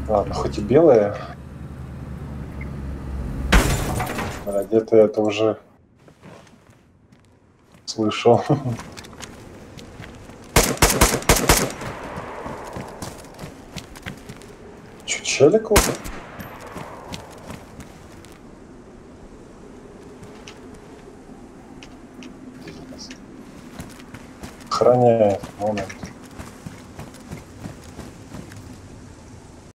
Ладно, хоть и белые. А где-то я это уже слышал. Чё, челик вот? Охраняет момент.